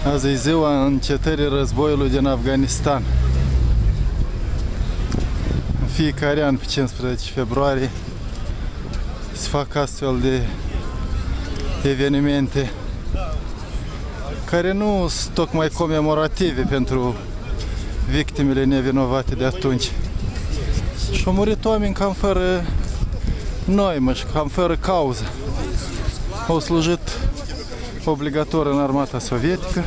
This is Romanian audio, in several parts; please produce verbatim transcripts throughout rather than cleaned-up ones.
Azi e ziua încetării războiului din Afganistan. În fiecare an, pe cincisprezece februarie, se fac astfel de evenimente care nu sunt tocmai comemorative pentru victimele nevinovate de atunci. Și au murit oameni cam fără noimă și cam fără cauză. Au slujit obligator în armata sovietică.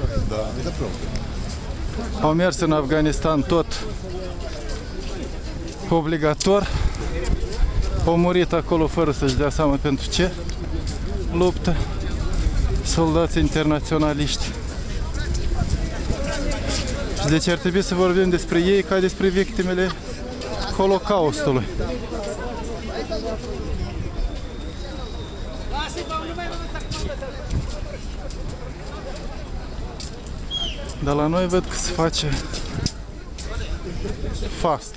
Au mers în Afganistan tot obligator. Au murit acolo fără să-și dea seama pentru ce luptă. Soldați internaționaliști. Și deci ar trebui să vorbim despre ei ca despre victimele Holocaustului. Dar la noi văd că se face fast.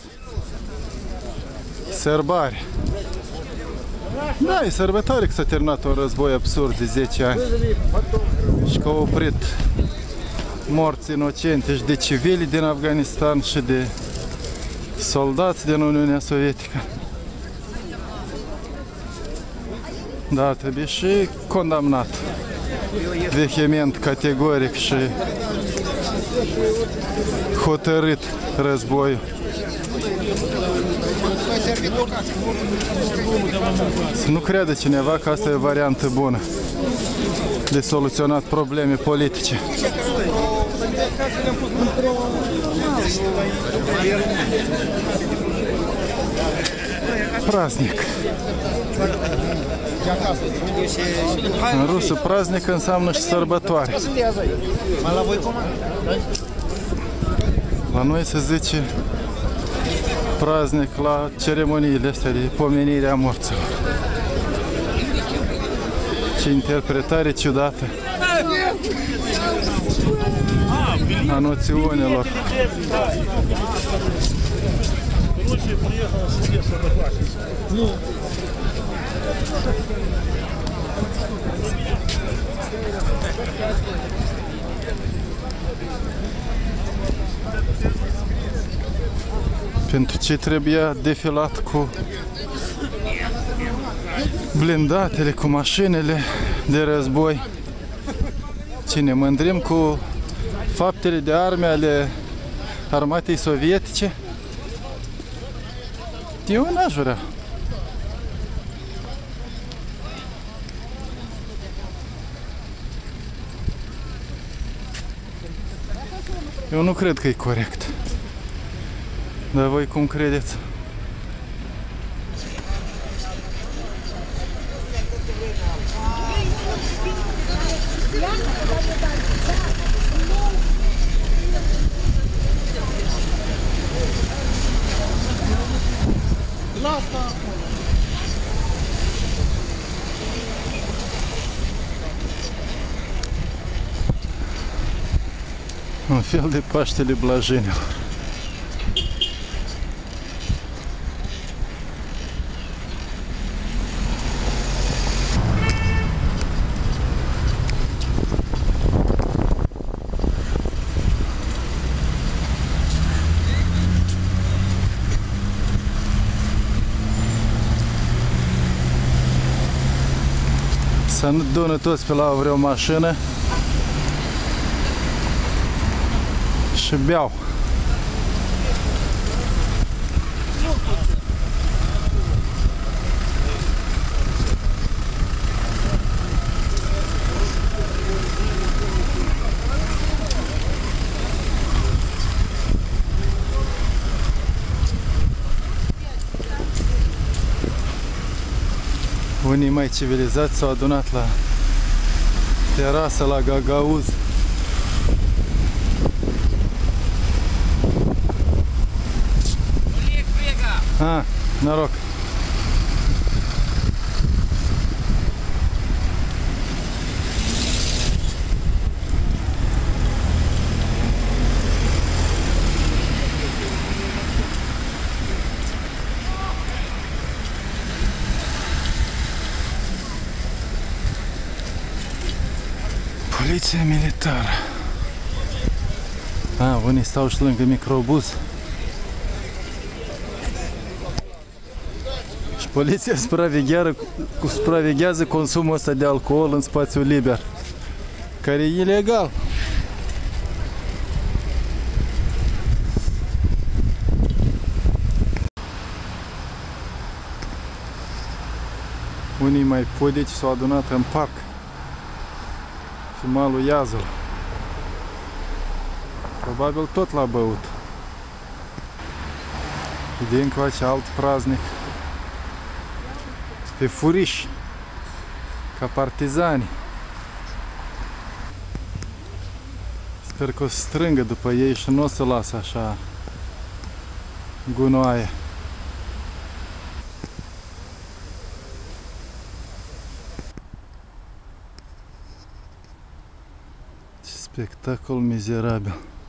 Sărbare. Da, e sărbătoare că s-a terminat un război absurd de zece ani și că au oprit morți inocente și de civili din Afganistan și de soldați din Uniunea Sovietică. Da, trebuie și condamnat vehement, categoric și hotărât războiul. Să nu crede cineva că asta e o variantă bună de soluționat probleme politice. Praznic. În rusă praznic înseamnă și sărbătoare. La noi se zice praznic la ceremoniile astea de pomenire a morților. Ce interpretare ciudată a noțiunilor. Pentru ce trebuia defilat cu blindatele, cu mașinile de război. Ce ne mândrim cu faptele de arme ale armatei sovietice? Eu n-aș vrea. Eu nu cred că e corect. Dar voi cum credeți? Un fel de Paștele Blajenilor. Să nu dună toți pe la vreo mașină și beau. Unii mai civilizați s-au adunat la terasă, la Gagauz. Ah, noroc! Poliția militară. A, unii stau și lângă microbuz. Și poliția supraveghează, supraveghează consumul ăsta de alcool în spațiul liber, care e ilegal. Unii mai podici s-au adunat în parc și malul Iazul. Probabil tot l-a băut. Și de încoace alt praznic. Pe furiș, ca partizani. Sper că o să strângă după ei și nu o să lasă așa gunoaie. Ce spectacol mizerabil!